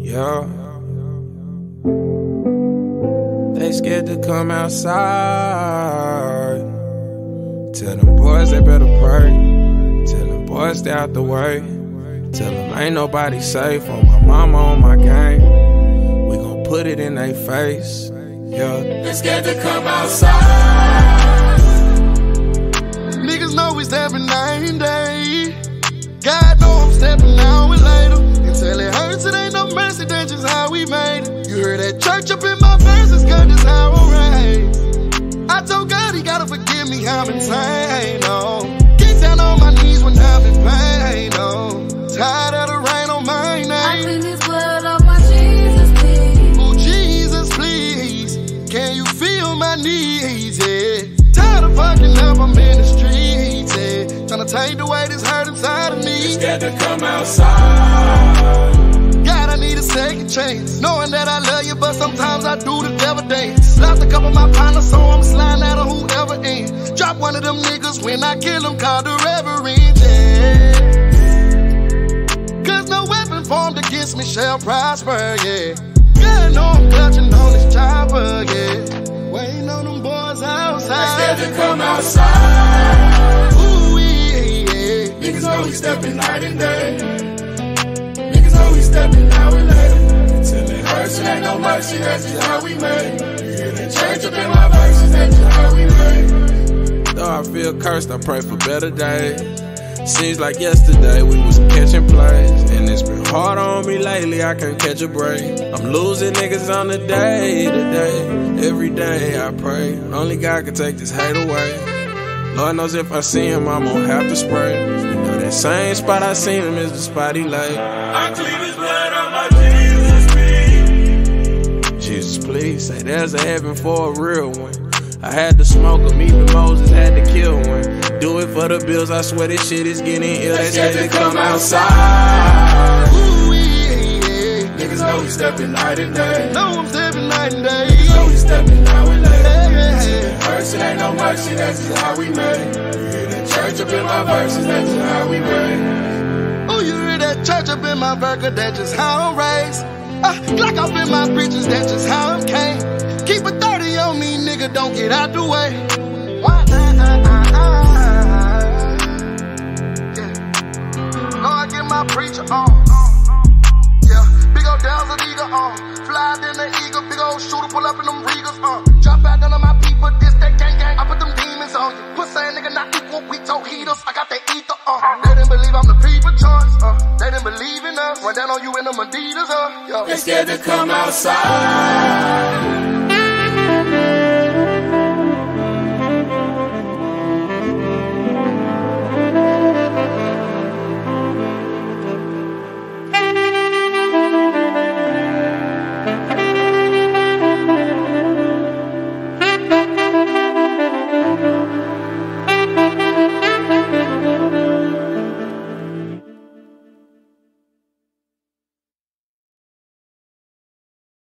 Yeah. They scared to come outside. Tell them boys they better pray. Tell them boys stay out the way. Tell them ain't nobody safe on my mama, on my game. We gon' put it in they face. Yeah. They scared to come outside. Niggas know we stepping night and day. God know I'm stepping out with later. Until it hurts, it ain't no mercy, that's just how we made it. You heard that church up in my verses, God, that's how I'm raised. I told God he gotta forgive me, I'm insane, no. Get down on my knees when I'm in pain, no. Tired of the rain on my name. I clean this blood off my Jesus, please. Oh, Jesus, please. Can you feel my needs, yeah? Tired of fucking up, I'm in the streets, yeah. Tryna take the weight that's hurt inside of me. Scared to come outside. God, I need a second chance. Knowing that I love you, but sometimes I do the devil dance. Lost a couple of my partners, so I'm sliding out of whoever in. Drop one of them niggas when I kill them, call the reverend, yeah. Cause no weapon formed against me shall prosper, yeah. God, know I'm clutching on this chopper, yeah. Waiting on them boys outside. Scared to come outside. Ooh, yeah. Niggas know we stepping night and day. Niggas know we stepping now and later. Until it hurts, it ain't no mercy, that's just how we made. You hear the church up in my verses, that's just how we made. Though I feel cursed, I pray for better days. Seems like yesterday we was catching plays, and it's been hard on me lately, I can't catch a break. I'm losing niggas on the day to day. Every day I pray, only God can take this hate away. Lord knows if I see him, I'm gonna have to spray. You know that same spot I seen him is the spot he lay. I clean his blood on my Jesus, please. Jesus, please, say there's a heaven for a real one. I had to smoke him, even Moses had to kill one. Do it for the bills, I swear this shit is getting ill. They scared to come outside. Ooh, yeah. Niggas know we stepping night and day. Know I'm stepping night and day. Niggas know we stepping now and later. Yeah. It hurts, it ain't no mercy, that's just how we made. You hear the church up in my verses, that's just how we made. Oh, you hear that church up in my burger, that's just how I'm raised. Glock up in my britches, that's just how I'm came. Keep a 30 on me, nigga, don't get out the way. Yeah. Know I get my preacher on. Yeah, big old Dazzle Eagle on. Fly in the eagle, big old shooter, pull up in them Regals Drop out none of my people, this that gang. I put them demons on you. Pussy nigga not equal, we told heaters. I got that ether They didn't believe I'm the people choice. They didn't believe in us. Run down on you in them Adidas Yo. They scared to come outside.